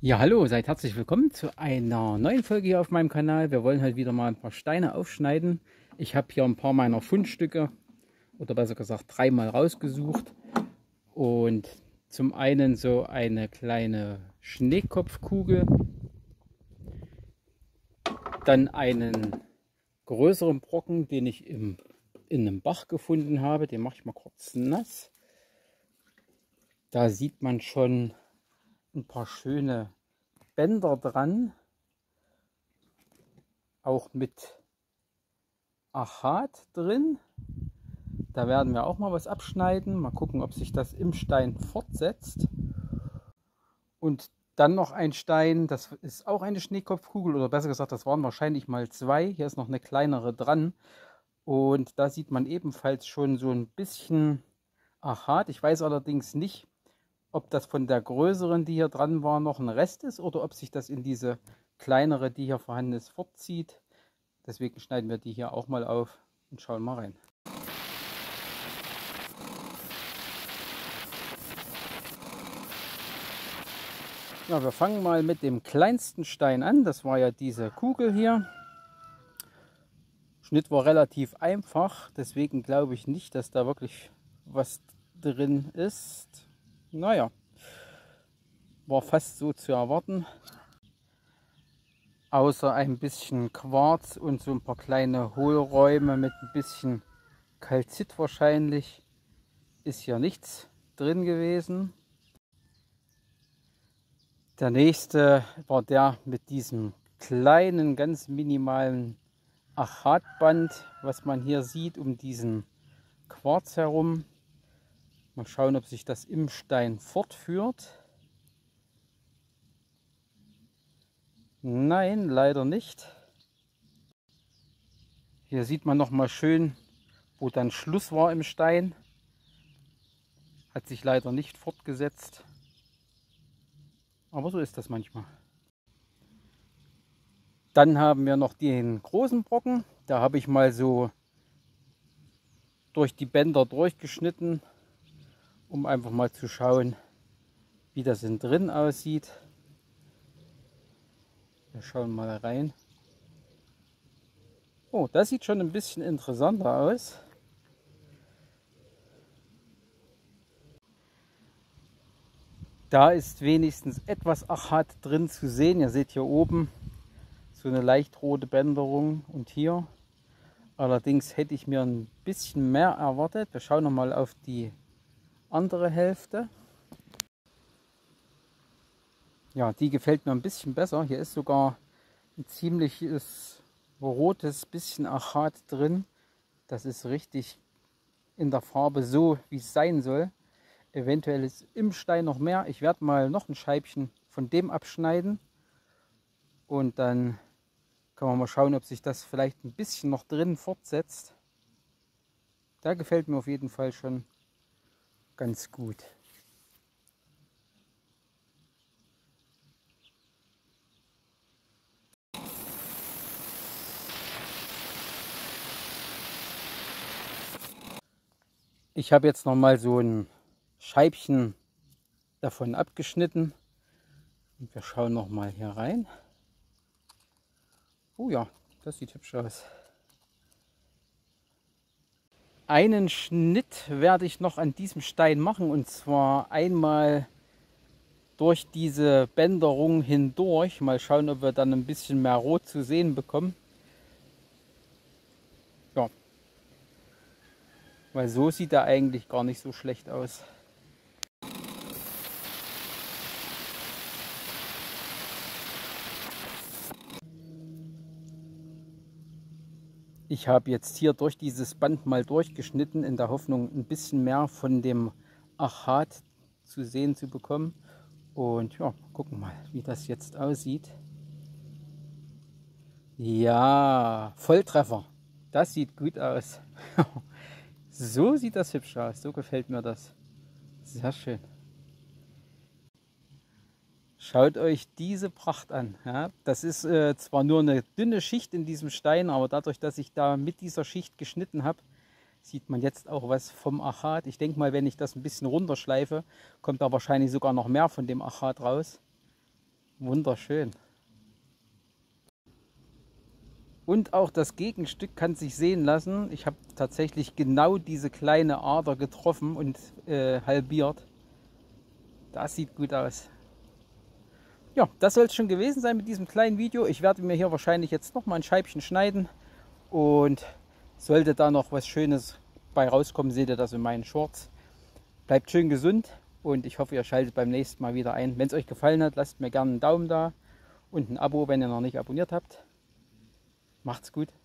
Ja, hallo, seid herzlich willkommen zu einer neuen Folge hier auf meinem Kanal. Wir wollen heute wieder mal ein paar Steine aufschneiden. Ich habe hier ein paar meiner Fundstücke, oder besser gesagt dreimal rausgesucht. Und zum einen so eine kleine Schneekopfkugel, dann einen größeren Brocken, den ich in einem Bach gefunden habe. Den mache ich mal kurz nass. Da sieht man schon ein paar schöne Bänder dran, auch mit Achat drin. Da werden wir auch mal was abschneiden. Mal gucken, ob sich das im Stein fortsetzt. Und dann noch ein Stein, das ist auch eine Schneekopfkugel, oder besser gesagt, das waren wahrscheinlich mal zwei. Hier ist noch eine kleinere dran. Und da sieht man ebenfalls schon so ein bisschen Achat. Ich weiß allerdings nicht, ob das von der größeren, die hier dran war, noch ein Rest ist oder ob sich das in diese kleinere, die hier vorhanden ist, fortzieht. Deswegen schneiden wir die hier auch mal auf und schauen mal rein. Ja, wir fangen mal mit dem kleinsten Stein an. Das war ja diese Kugel hier. Schnitt war relativ einfach, deswegen glaube ich nicht, dass da wirklich was drin ist. Naja, war fast so zu erwarten. Außer ein bisschen Quarz und so ein paar kleine Hohlräume mit ein bisschen Kalzit wahrscheinlich ist hier nichts drin gewesen. Der nächste war der mit diesem kleinen, ganz minimalen Achatband, was man hier sieht, um diesen Quarz herum. Mal schauen, ob sich das im Stein fortführt. Nein, leider nicht. Hier sieht man noch mal schön, wo dann Schluss war im Stein. Hat sich leider nicht fortgesetzt. Aber so ist das manchmal. Dann haben wir noch den großen Brocken. Da habe ich mal so durch die Bänder durchgeschnitten, um einfach mal zu schauen, wie das innen drin aussieht. Wir schauen mal rein. Oh, das sieht schon ein bisschen interessanter aus. Da ist wenigstens etwas Achat drin zu sehen. Ihr seht hier oben so eine leicht rote Bänderung und hier. Allerdings hätte ich mir ein bisschen mehr erwartet. Wir schauen noch mal auf die andere Hälfte. Ja, die gefällt mir ein bisschen besser. Hier ist sogar ein ziemliches rotes bisschen Achat drin. Das ist richtig in der Farbe so, wie es sein soll. Eventuell ist im Stein noch mehr. Ich werde mal noch ein Scheibchen von dem abschneiden. Und dann können wir mal schauen, ob sich das vielleicht ein bisschen noch drin fortsetzt. Da gefällt mir auf jeden Fall schon ganz gut. Ich habe jetzt noch mal so ein Scheibchen davon abgeschnitten. Und wir schauen noch mal hier rein. Oh ja, das sieht hübsch aus. Einen Schnitt werde ich noch an diesem Stein machen, und zwar einmal durch diese Bänderung hindurch. Mal schauen, ob wir dann ein bisschen mehr Rot zu sehen bekommen. Ja, weil so sieht er eigentlich gar nicht so schlecht aus. Ich habe jetzt hier durch dieses Band mal durchgeschnitten, in der Hoffnung, ein bisschen mehr von dem Achat zu sehen zu bekommen. Und ja, gucken mal, wie das jetzt aussieht. Ja, Volltreffer. Das sieht gut aus. So sieht das hübsch aus. So gefällt mir das. Sehr schön. Schaut euch diese Pracht an. Ja, das ist zwar nur eine dünne Schicht in diesem Stein, aber dadurch, dass ich da mit dieser Schicht geschnitten habe, sieht man jetzt auch was vom Achat. Ich denke mal, wenn ich das ein bisschen runterschleife, kommt da wahrscheinlich sogar noch mehr von dem Achat raus. Wunderschön. Und auch das Gegenstück kann sich sehen lassen. Ich habe tatsächlich genau diese kleine Ader getroffen und halbiert. Das sieht gut aus. Ja, das soll es schon gewesen sein mit diesem kleinen Video. Ich werde mir hier wahrscheinlich jetzt noch mal ein Scheibchen schneiden. Und sollte da noch was Schönes bei rauskommen, seht ihr das in meinen Shorts. Bleibt schön gesund und ich hoffe, ihr schaltet beim nächsten Mal wieder ein. Wenn es euch gefallen hat, lasst mir gerne einen Daumen da und ein Abo, wenn ihr noch nicht abonniert habt. Macht's gut.